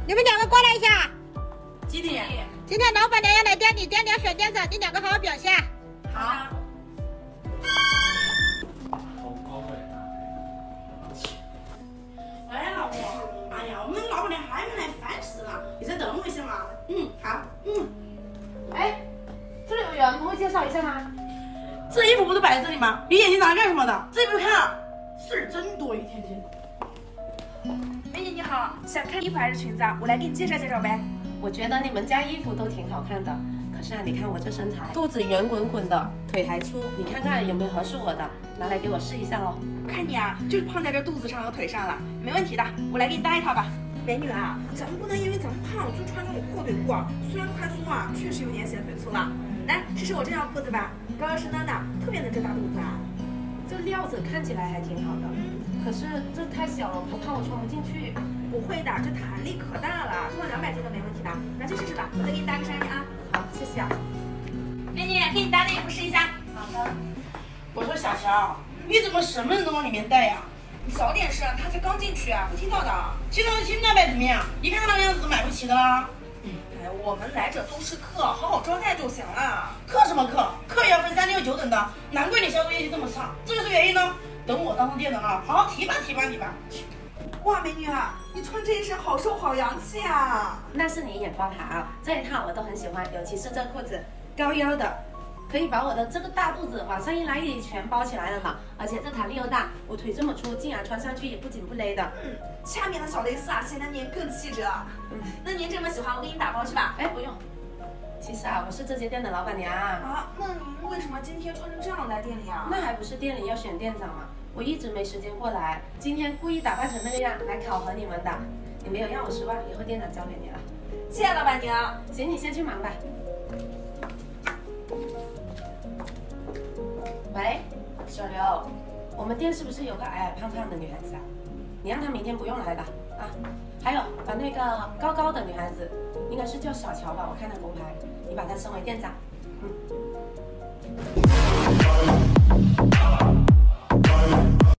你们两个过来一下。 几点？ 今天老板娘要来店里，店里要选店长，你两个好好表现。 好。喂，老婆。哎呀，我们老板娘还没来，烦死了！你再等我一下嘛。好。 哎，这里有人，能够介绍一下吗？ 这衣服不是摆在这里吗？你眼睛长干什么的？自己不看啊？事儿真多，一天天。 美女你好，想看衣服还是裙子啊？我来给你介绍介绍呗。 我觉得你们家衣服都挺好看的，可是啊，你看我这身材，肚子圆滚滚的，腿还粗，你看看有没有合适我的？拿来给我试一下喽。 我看你啊，就是胖在这肚子上和腿上了，没问题的，我来给你搭一套吧。美女啊，咱们不能因为咱们胖就穿那种阔腿裤啊，虽然宽松啊，确实有点显腿粗了。来，试试我这条裤子吧，高高身单的，特别能遮大肚子啊。 这料子看起来还挺好的，可是这太小了，我怕我穿不进去。 不会的，这弹力可大了，做到200斤都没问题的。拿去试试吧，我再给你搭个上衣啊。 好，谢谢啊。 美女，给你搭的衣服试一下。 好的。 我说小乔，你怎么什么人都往里面带呀？ 你小点声，他才刚进去啊，会听到的。 听到就听到呗，怎么样？一看他那个样子都买不起的啦。 哎，我们来者都是客，好好招待就行了。 客什么客？客也要分3、6、9等的，难怪你销售业绩这么差，这就是原因呢。等我当上店长了，好好提拔提拔你吧。 哇，美女啊，你穿这一身好瘦好洋气啊！ 那是你眼光好，这一套我都很喜欢，尤其是这裤子，高腰的，可以把我的这个大肚子往上一拉一全包起来了嘛。而且这弹力又大，我腿这么粗，竟然穿上去也不紧不勒的。 下面的小蕾丝啊，显得您更气质了。那您这么喜欢，我给你打包去吧。 哎，不用。其实啊，我是这间店的老板娘啊。那您为什么今天穿成这样来店里啊？ 那还不是店里要选店长吗？我一直没时间过来，今天故意打扮成那个样来考核你们的。你没有让我失望，以后店长交给你了。 谢谢老板娘。 行，你先去忙吧。喂，小刘，我们店是不是有个矮矮胖胖的女孩子啊？你让她明天不用来了啊。还有，把那个高高的女孩子，应该是叫小乔吧，我看她公牌，你把她升为店长。